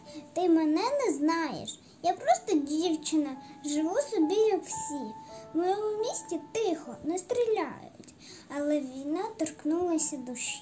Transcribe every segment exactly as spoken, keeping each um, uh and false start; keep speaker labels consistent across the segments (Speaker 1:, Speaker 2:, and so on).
Speaker 1: Ти мене не знаєш. Я просто дівчина, живу собі, як всі. В моєму місті тихо, не стріляють, але війна торкнулася душі.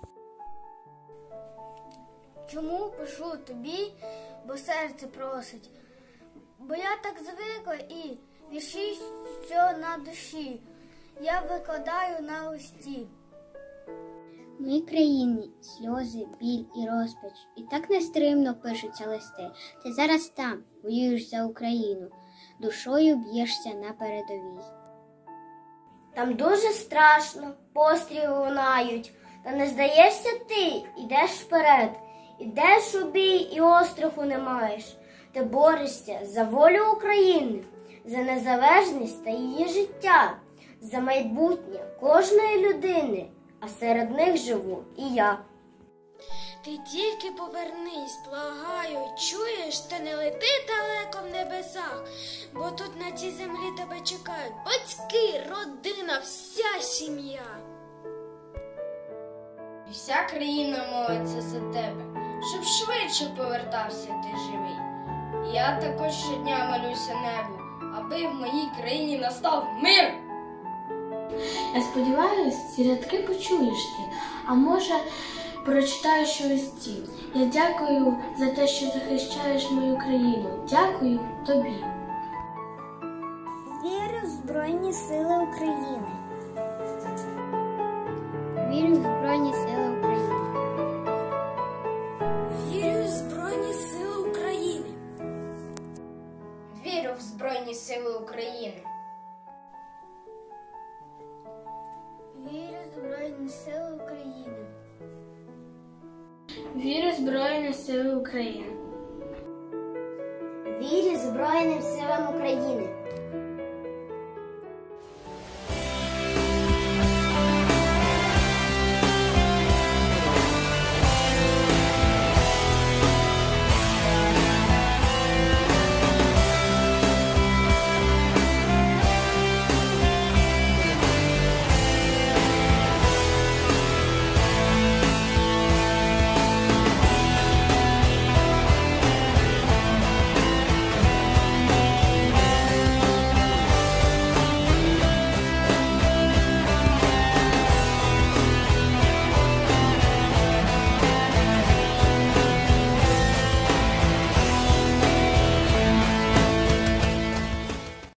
Speaker 2: Чому пишу тобі, бо серце просить? Бо я так звикла і вірші, що на душі, я викладаю на листі.
Speaker 3: В моїй країні сльози, біль і розпач, і так нестримно пишуться листи. Ти зараз там, воюєш за Україну, душою б'єшся на передовій.
Speaker 2: Там дуже страшно, постріли лунають, та не здаєшся ти, ідеш вперед, ідеш у бій і остраху не маєш. Ти борешся за волю України, за незалежність та її життя, за майбутнє кожної людини, а серед них живу і я.
Speaker 4: Ти тільки повернись, благаю, чуєш, та не лети далеко в небесах, бо тут на цій землі тебе чекають батьки, родина, вся сім'я.
Speaker 5: Вся країна молиться за тебе, щоб швидше повертався ти живий. Я також щодня молюся небу, аби в моїй країні настав мир.
Speaker 6: Я сподіваюся, ці рядки почуєш ти, а може прочитаєш у листі. Я дякую за те, що захищаєш мою країну. Дякую тобі.
Speaker 1: Вірю в Збройні Сили України.
Speaker 3: Вірю в Збройні Сили України.
Speaker 4: Вірю в Збройні Сили України.
Speaker 5: Вірю в Збройні Сили України.
Speaker 2: Вірю в Збройні Сили України.
Speaker 6: Вірю в Збройні Сили України.
Speaker 2: Вірю Збройним силам України.